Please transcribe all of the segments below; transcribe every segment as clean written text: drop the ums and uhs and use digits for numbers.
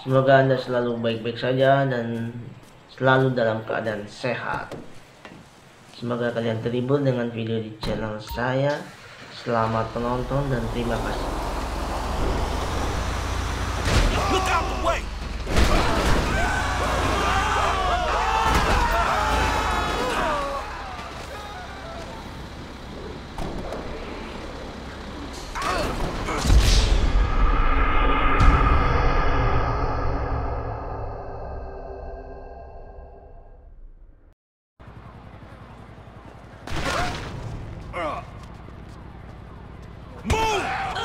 Semoga Anda selalu baik-baik saja dan selalu dalam keadaan sehat. Semoga kalian terhibur dengan video di channel saya. Selamat menonton dan terima kasih. Look out the way! Move!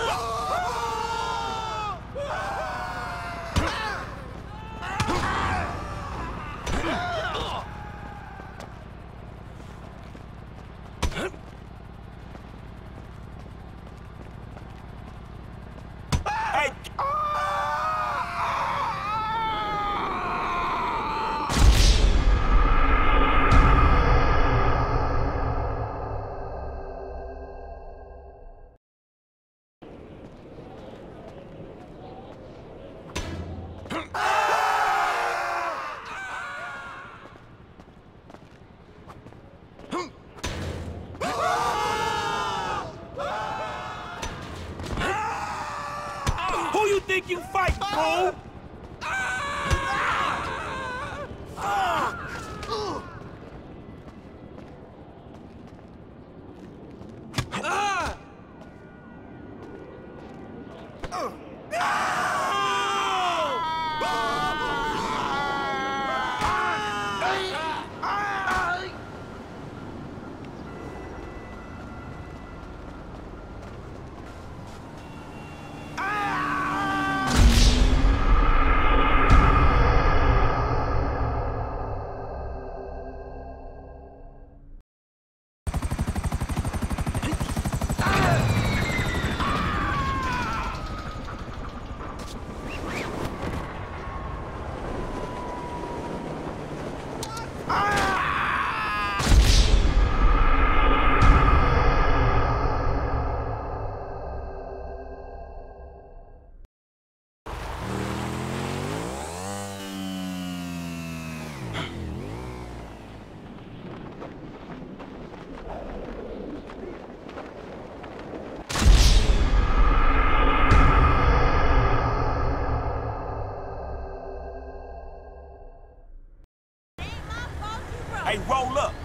Hey! Who you think you fight, fool? Hey, roll up.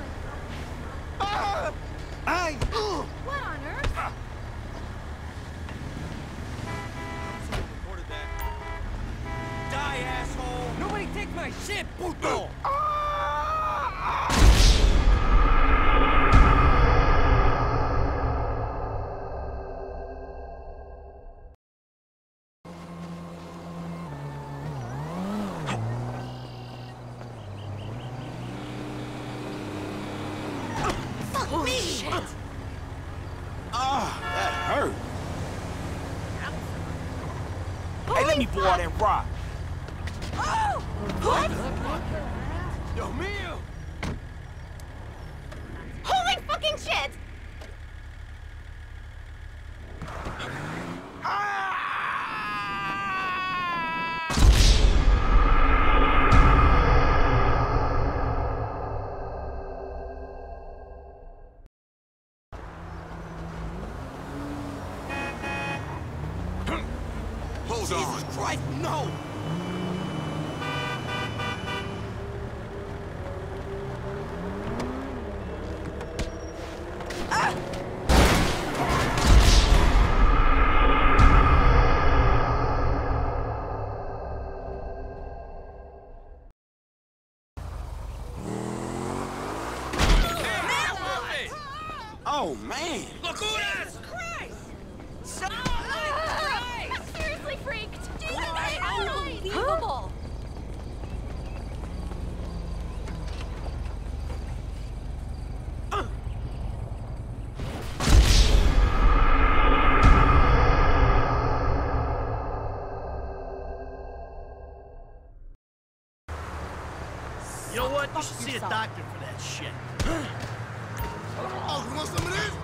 Hey! What on earth? Die, asshole! Nobody take my shit, puto! Fuck me! Shit! Ah, that hurt. Hey, let me borrow that rock. Oh! What? Yo, Mia! Holy fucking shit! Hold on. Jesus Christ, no! Oh, man. Look who it is! Christ! I'm seriously freaked! Jesus Christ! Unbelievable! You know what? You should see a doctor for that shit. Oh, you want some of this?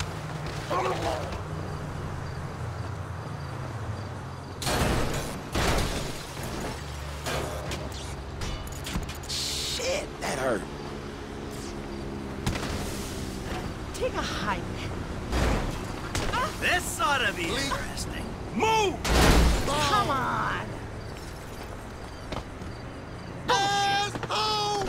hurt. Take a hike. This ought to be interesting. Move! Come on. Asshole!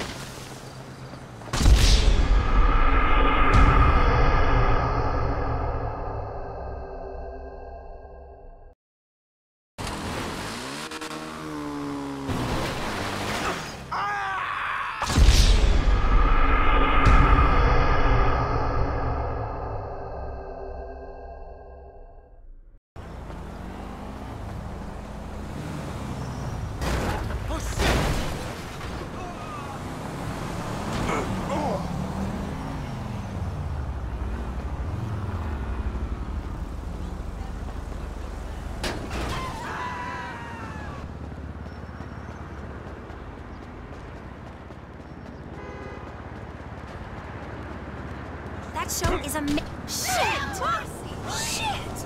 That show is Shit! Shit!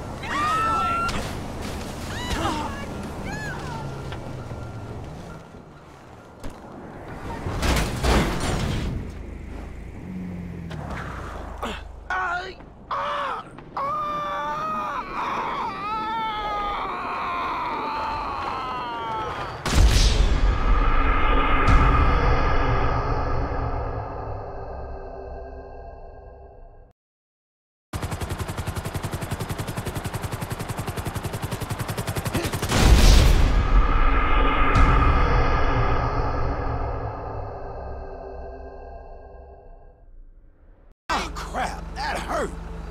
Oh, crap, that hurt.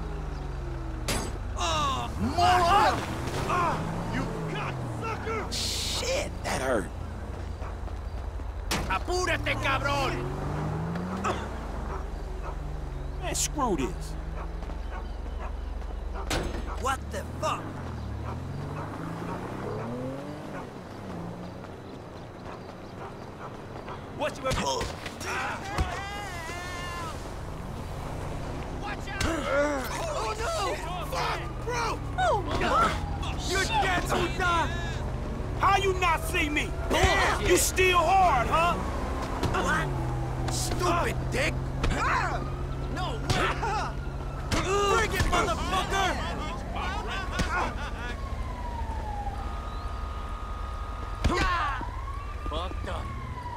Moron! You cocksucker! Shit, that hurt. Apúrate, cabrón! Man, screw this. What the fuck? What you ever... Oh, no! Fuck, bro! You're dead, Uta! How you not see me? You still hard, huh? What? Stupid dick! No way! Bring it, motherfucker! Fucked up.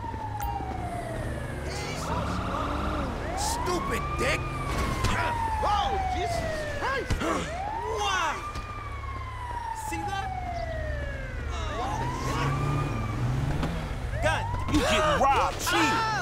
Stupid dick! Oh, Jesus Christ! Wow! See that? God, you getting robbed, chill.